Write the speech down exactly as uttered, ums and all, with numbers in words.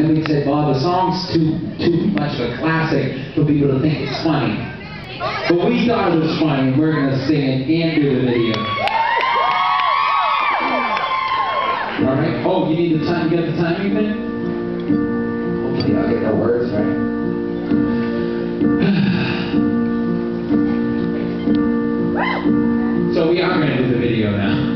then we said, well, the song's too too much of a classic for people to think it's funny. But we thought it was funny, and we're gonna sing it and do the video. All right. Oh, you need the time. You got the timing thing? Hopefully, I'll get the words right. So we are gonna do the video now.